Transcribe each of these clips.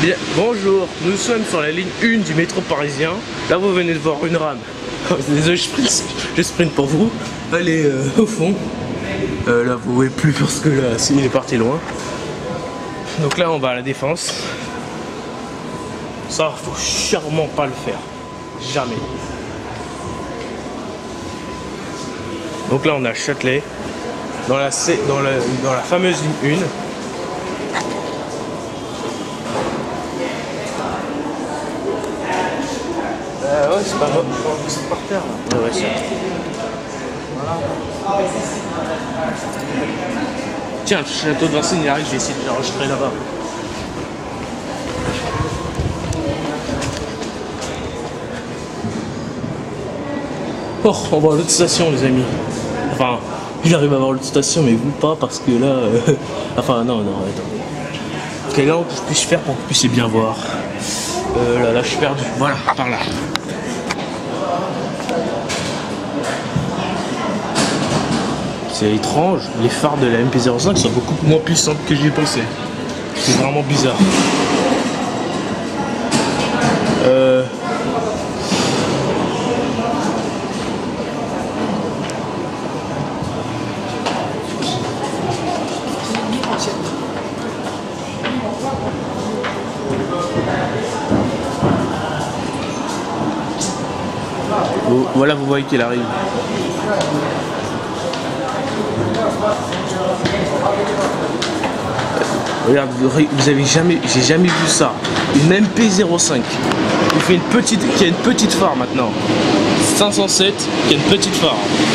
Bien, bonjour, nous sommes sur la ligne 1 du métro parisien. Là vous venez de voir une rame. Désolé, je sprint pour vous. Elle est au fond. Là vous voyez plus parce que là il est parti loin. Donc là on va à la Défense. Ça faut sûrement pas le faire. Jamais. Donc là on a Châtelet. Dans la fameuse ligne 1. Ouais, c'est pas grave, c'est par terre là. Ouais, ça. Voilà. Tiens, le château de Vincennes il arrive, je vais essayer de l'enregistrer là-bas. Oh, on va à l'autre station, les amis. Enfin, j'arrive à voir l'autre station, mais vous pas parce que là. Enfin, non, attendez. Quel angle je puisse faire pour que vous puissiez bien voir. Là, je suis perdu. Voilà, par là. C'est étrange, les phares de la MP05 sont beaucoup moins puissants que j'y pensais. C'est vraiment bizarre. Voilà, vous voyez qu'il arrive. Regarde, vous avez jamais, j'ai jamais vu ça. Une MP05 qui fait qui a une petite phare maintenant. 507 qui a une petite phare.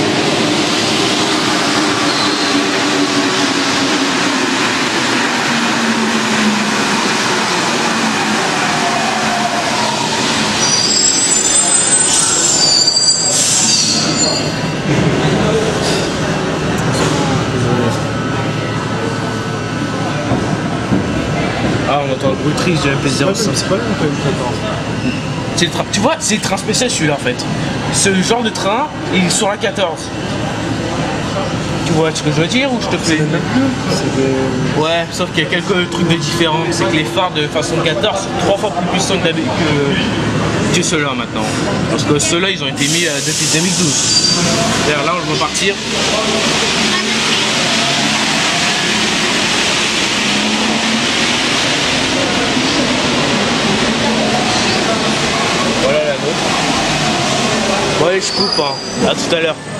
Ah, on entend le bruit triste de la MP05. C'est pas le train. Tu vois, c'est le train spécial celui-là en fait. Ce genre de train, il est sur la 14. Tu vois ce que je veux dire ou je te fais? Ouais, sauf qu'il y a quelques trucs de différents. C'est que les phares de façon 14 sont 3 fois plus puissants que ceux-là maintenant. Parce que ceux-là, ils ont été mis depuis 2012. D'ailleurs, là, on va partir. Voilà la nôtre. Ouais, je coupe, hein. À tout à l'heure.